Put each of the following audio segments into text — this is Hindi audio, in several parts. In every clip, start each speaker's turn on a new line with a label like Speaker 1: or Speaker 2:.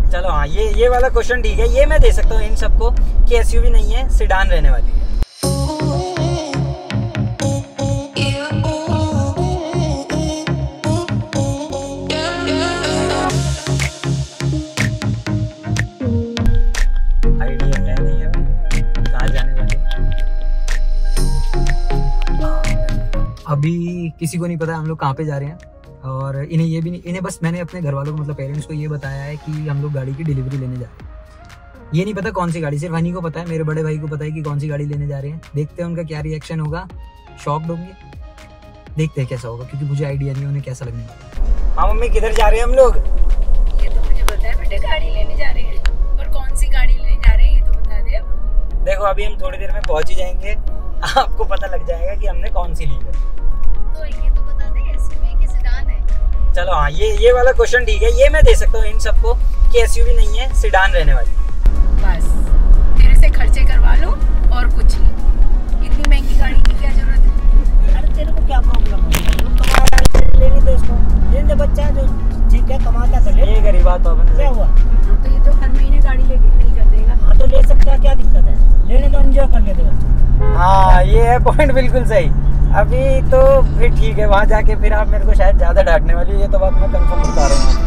Speaker 1: चलो हाँ, ये वाला क्वेश्चन ठीक है, ये मैं दे सकता हूँ इन सबको कि एसयूवी नहीं है, सेडान रहने वाली है। आइडिया है नहीं अभी कहाँ जाने वाली। अभी किसी को नहीं पता हम लोग कहाँ पे जा रहे हैं, और इन्हें ये भी नहीं, इन्हें बस मैंने अपने घर वालों को मतलब पेरेंट्स को ये बताया है कि हम लोग गाड़ी की डिलीवरी लेने जा रहे हैं। ये नहीं पता कौन सी गाड़ी, सिर्फ हनी को पता है, मेरे बड़े भाई को पता है कि कौन सी गाड़ी लेने जा रहे हैं। देखते हैं उनका क्या रिएक्शन होगा, शॉक्ड होंगे, देखते हैं कैसा होगा, क्योंकि मुझे आइडिया नहीं उन्हें कैसा लगने वाला। हाँ मम्मी, किधर जा रहे हैं हम लोग?
Speaker 2: ये तो मुझे पता है बेटे, गाड़ी लेने जा रहे हैं, और कौन सी गाड़ी लेने जा रहे हैं ये तो बता दे अब।
Speaker 1: देखो अभी हम थोड़ी देर में पहुंच ही जाएंगे, आपको पता लग जाएगा कि हमने कौन सी ली है।
Speaker 2: तो ये तो बता दे एसयूवी की सेडान है।
Speaker 1: चलो हाँ, ये वाला क्वेश्चन ठीक है, ये मैं दे सकता हूँ इन सबको कि एसयूवी नहीं है, सेडान रहने वाली।
Speaker 2: बस तेरे से खर्चे करवा लो और कुछ नहीं, इतनी महंगी गाड़ी की क्या जरूरत है?
Speaker 3: अरे तेरे को क्या प्रॉब्लम है? कमा रहा है, लेने दो इसको, लेने दे, बच्चा है जो ठीक है कमाता तो ले।
Speaker 1: ये गरीब बात तो
Speaker 3: क्या हुआ?
Speaker 2: हाँ तो ये तो हर महीने गाड़ी लेके खड़ी कर देगा।
Speaker 3: हाँ तो ले सकता है, क्या दिक्कत है? लेने दो, एंजॉय कर ले दो बच्चा।
Speaker 1: हाँ ये है पॉइंट, बिल्कुल सही। अभी तो फिर ठीक है, वहाँ जाके फिर आप मेरे को शायद ज़्यादा डांटने वाली हो, ये तो बात मैं कंफर्म बता रहा हूँ।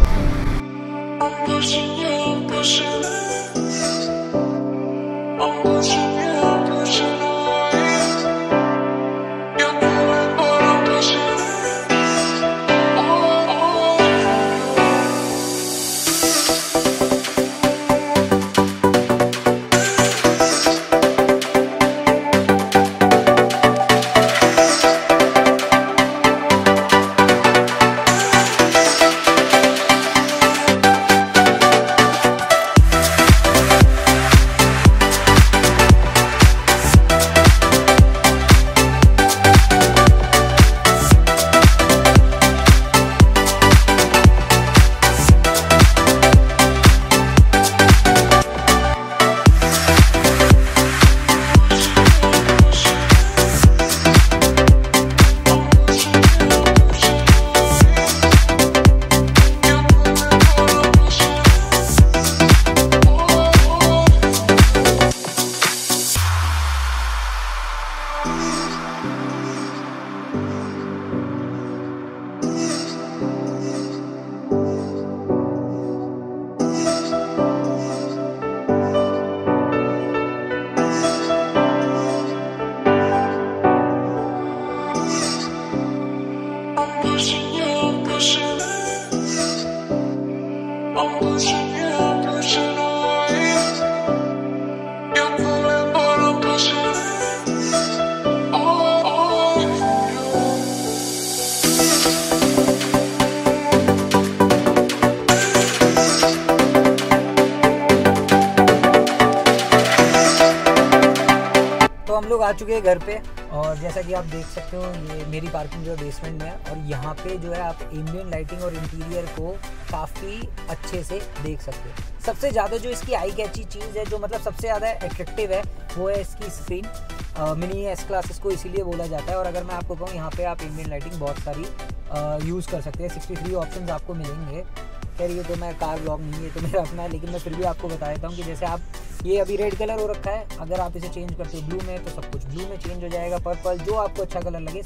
Speaker 1: तो हम लोग आ चुके हैं घर पे, और जैसा कि आप देख सकते हो ये मेरी पार्किंग जो है बेसमेंट में है, और यहाँ पे जो है आप एम्बिएंट लाइटिंग और इंटीरियर को काफ़ी अच्छे से देख सकते हो। सबसे ज़्यादा जो इसकी आई कैची चीज़ है, जो मतलब सबसे ज़्यादा अट्रैक्टिव है, वो है इसकी स्क्रीन। मिनी एस क्लास इसको इसीलिए बोला जाता है। और अगर मैं आपको कहूँ, यहाँ पे आप एम्बिएंट लाइटिंग बहुत सारी यूज़ कर सकते हैं। 63 ऑप्शन आपको मिलेंगे। खैर ये तो मैं कार ब्लॉग नहीं है, तो मेरा अपना है, लेकिन मैं फिर भी आपको बता देता हूँ कि जैसे आप ये अभी रेड कलर हो रखा है, अगर आप इसे चेंज करते हो ब्लू में, तो सब कुछ ब्लू में चेंज हो जाएगा। पर्पल, जो आपको अच्छा कलर लगे।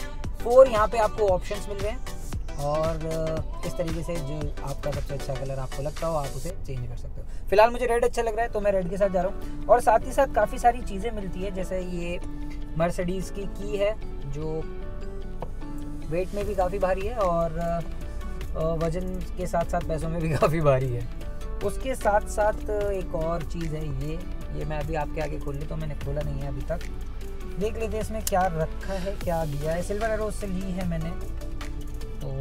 Speaker 1: 64 यहाँ पे आपको ऑप्शंस मिल रहे हैं, और इस तरीके से जो आपका सबसे अच्छा कलर आपको लगता हो, आप उसे चेंज कर सकते हो। फिलहाल मुझे रेड अच्छा लग रहा है, तो मैं रेड के साथ जा रहा हूँ। और साथ ही साथ काफ़ी सारी चीज़ें मिलती है, जैसे ये मर्सिडीज़ की है, जो वेट में भी काफ़ी भारी है, और वज़न के साथ साथ पैसों में भी काफ़ी भारी है। उसके साथ साथ एक और चीज़ है, ये मैं अभी आपके आगे खोल लेता हूँ, मैंने खोला नहीं है अभी तक। देख लेते हैं इसमें क्या रखा है, क्या दिया है। सिल्वर एरो से ली है मैंने, तो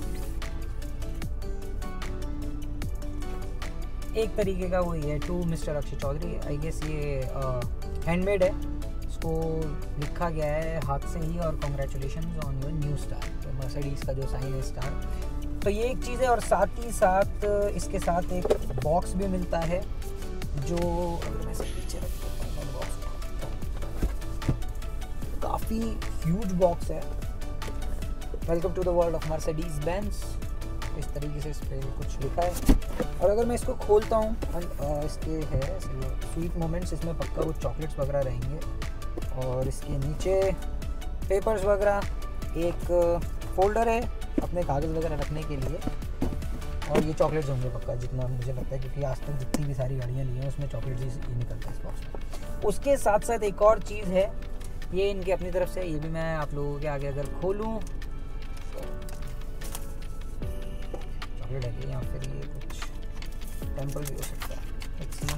Speaker 1: एक तरीके का वही है, to mister Akshay Chaudhary. I guess ये हैंडमेड है, इसको लिखा गया है हाथ से ही, और congratulations on your new star. तो मर्सिडीज़ का जो साइन है स्टार, तो ये एक चीज़ है। और साथ ही साथ इसके साथ एक बॉक्स भी मिलता है, जो अगर मैं इसे पीछे रख देता हूँ, बॉक्स काफ़ी ह्यूज बॉक्स है। Welcome to the world of Mercedes Benz. इस तरीके से इस पर कुछ लिखा है। और अगर मैं इसको खोलता हूँ, इसके है स्वीट मोमेंट्स, इसमें पक्का वो चॉकलेट्स वगैरह रहेंगे। और इसके नीचे पेपर्स वगैरह, एक फोल्डर है अपने कागज़ वगैरह रखने के लिए, और ये चॉकलेट्स होंगे पक्का, जितना मुझे लगता है, क्योंकि आज तक जितनी भी सारी गाड़ियाँ ली हैं उसमें चॉकलेट्स ही निकलता है इस बॉक्स में। उसके साथ साथ एक और चीज़ है, ये इनकी अपनी तरफ से, ये भी मैं आप लोगों के आगे अगर खोलूँ, चॉकलेट है या फिर ये कुछ टेम्पल भी हो सकता है।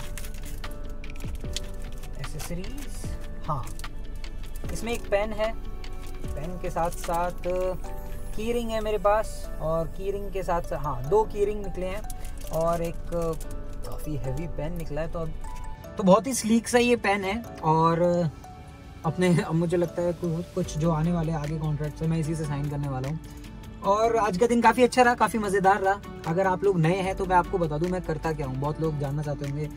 Speaker 1: एक्सेसरीज, हाँ, इसमें एक पेन है, पेन के साथ साथ की रिंग है मेरे पास, और की रिंग के साथ साथ हाँ 2 की रिंग निकले हैं, और एक काफ़ी हैवी पेन निकला है। तो बहुत ही स्लीक सा ये पेन है, और अपने अब मुझे लगता है कुछ जो आने वाले आगे कॉन्ट्रैक्ट है मैं इसी से साइन करने वाला हूँ। और आज का दिन काफ़ी अच्छा रहा, काफ़ी मज़ेदार रहा। अगर आप लोग नए हैं तो मैं आपको बता दूं मैं करता क्या हूँ। बहुत लोग जानना चाहते होंगे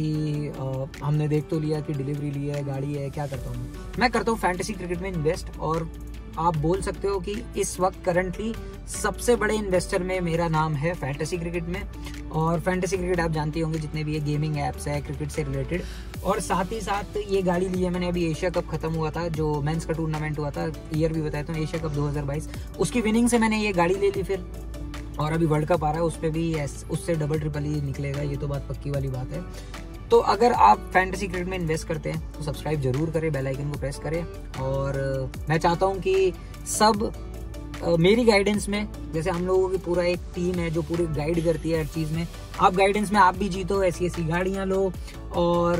Speaker 1: कि हमने देख तो लिया कि डिलीवरी ली है, गाड़ी है, क्या करता हूँ मैं करता हूँ फैंटेसी क्रिकेट में इन्वेस्ट। और आप बोल सकते हो कि इस वक्त करंटली सबसे बड़े इन्वेस्टर में मेरा नाम है फैंटेसी क्रिकेट में। और फैंटेसी क्रिकेट आप जानते होंगे जितने भी ये गेमिंग ऐप्स है क्रिकेट से रिलेटेड। और साथ ही साथ ये गाड़ी ली है मैंने, अभी एशिया कप खत्म हुआ था, जो मेंस का टूर्नामेंट हुआ था, ईयर भी बताया था, एशिया कप 2022, उसकी विनिंग से मैंने ये गाड़ी ले ली फिर। और अभी वर्ल्ड कप आ रहा है, उस पर भी उससे डबल ट्रिपल ही निकलेगा, ये तो बात पक्की वाली बात है। तो अगर आप फैंटेसी क्रिकेट में इन्वेस्ट करते हैं तो सब्सक्राइब जरूर करें, बेल आइकन को प्रेस करें। और मैं चाहता हूं कि सब मेरी गाइडेंस में, जैसे हम लोगों की पूरा एक टीम है जो पूरी गाइड करती है हर चीज़ में, आप गाइडेंस में आप भी जीतो, ऐसी ऐसी गाड़ियां लो और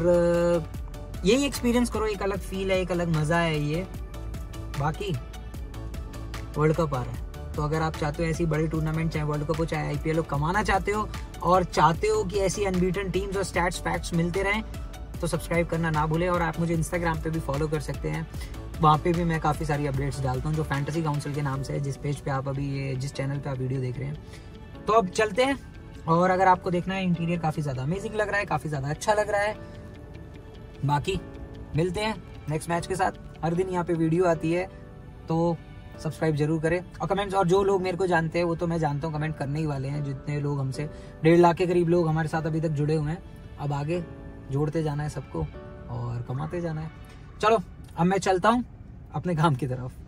Speaker 1: यही एक्सपीरियंस करो। एक अलग फील है, एक अलग मज़ा है ये। बाकी वर्ल्ड कप आ रहा है, तो अगर आप चाहते हो ऐसी बड़ी टूर्नामेंट, चाहे वर्ल्ड कप हो चाहे IPL हो, कमाना चाहते हो और चाहते हो कि ऐसी अनबीटन टीम्स और स्टैट्स फैक्ट्स मिलते रहें, तो सब्सक्राइब करना ना भूलें। और आप मुझे इंस्टाग्राम पे भी फॉलो कर सकते हैं, वहाँ पे भी मैं काफ़ी सारी अपडेट्स डालता हूँ जो फैंटेसी काउंसिल के नाम से है, जिस पेज पे आप अभी ये जिस चैनल पे आप वीडियो देख रहे हैं। तो अब चलते हैं। और अगर आपको देखना है, इंटीरियर काफ़ी ज़्यादा अमेजिंग लग रहा है, काफ़ी ज़्यादा अच्छा लग रहा है। बाकी मिलते हैं नेक्स्ट मैच के साथ। हर दिन यहाँ पे वीडियो आती है, तो सब्सक्राइब जरूर करें और कमेंट्स। और जो लोग मेरे को जानते हैं वो तो मैं जानता हूँ कमेंट करने ही वाले हैं। जितने लोग हमसे 1.5 लाख के करीब लोग हमारे साथ अभी तक जुड़े हुए हैं, अब आगे जोड़ते जाना है सबको और कमाते जाना है। चलो अब मैं चलता हूँ अपने काम की तरफ।